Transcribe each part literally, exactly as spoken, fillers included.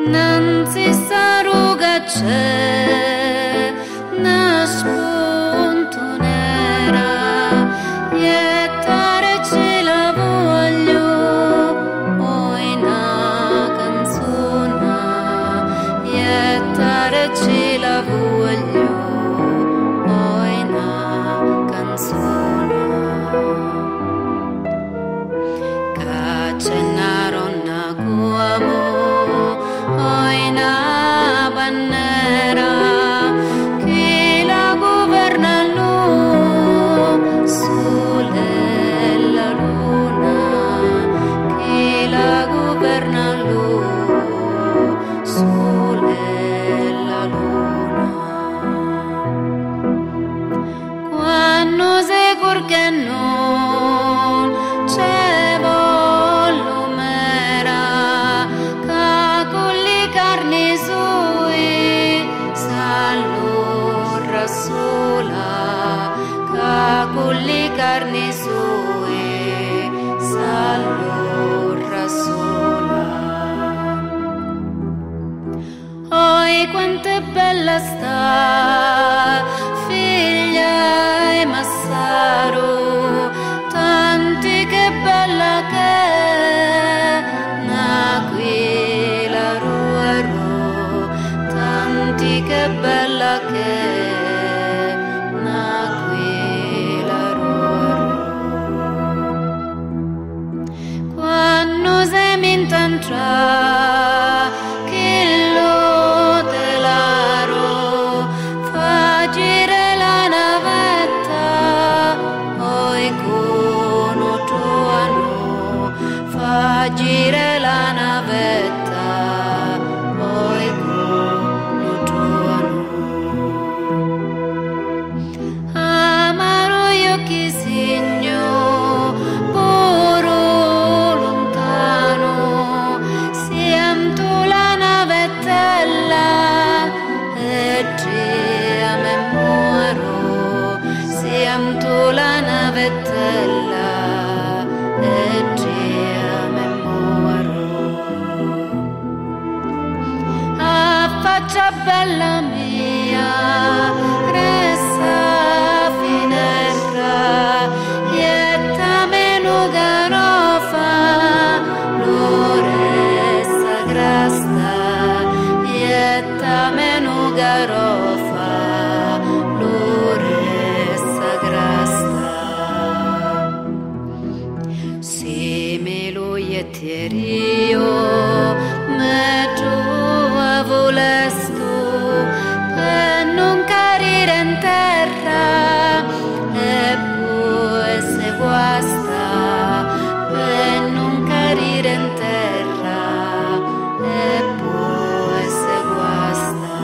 non si sa ruga c'è, na spunto nera, iettare ce la voglio, oi na canzona, iettare ce la voglio, oi na canzona. Caccennaron na guamo, oi na bannera, chi la governa lui, sole la luna, chi la governa lui, sole la luna. Quando se che non c'è vollo mera, ca con le carni sue s'allora sola, ca con le carni sue s'allora sola. Oi quanto è bella sta figlia e Massaro, tanti che bella che na qui la ruero, tanti che bella che na qui la ruero. Quando se mi intantra che lo telaro fa girare la navetta, oi con ottoano fa girare la navetta, oi con ottoano. Amaro io chi segno puro lontano, siam tu la navettella e te a me muoro, siam tu la navettella e te a me muoro. A faccia bella mia, resta finestra, ietta meno garofa, l'oressa grasta, ietta meno garofa, l'oressa grasta. Se me lo ietterio, me tu a volesto, per non carire in terra, e poi se guasta, per non carire in terra, e poi se guasta.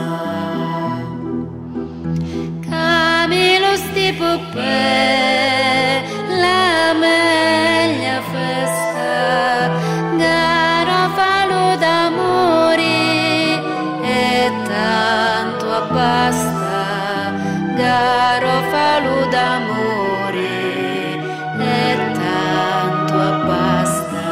Camilo stipo per la meglio festa, garofalo d'amori e tanto abbasta, garofalo d'amori e tanto abbasta.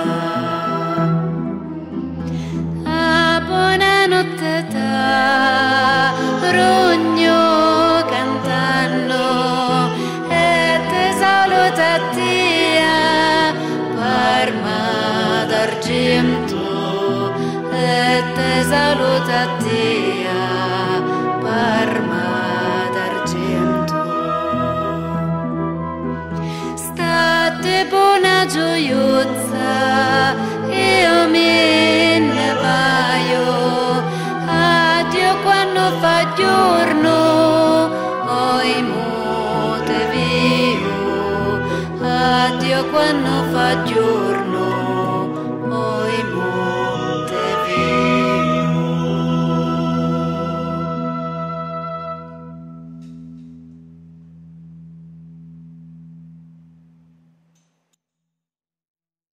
A buonanotte ta rogno cantando e te saluta tia Parma d'argento e te saluta tia Parma d'argento. State buona gioiuzza, io me ne vaio, addio quando fa giorno, oi mo te vivo, addio quando fa giorno.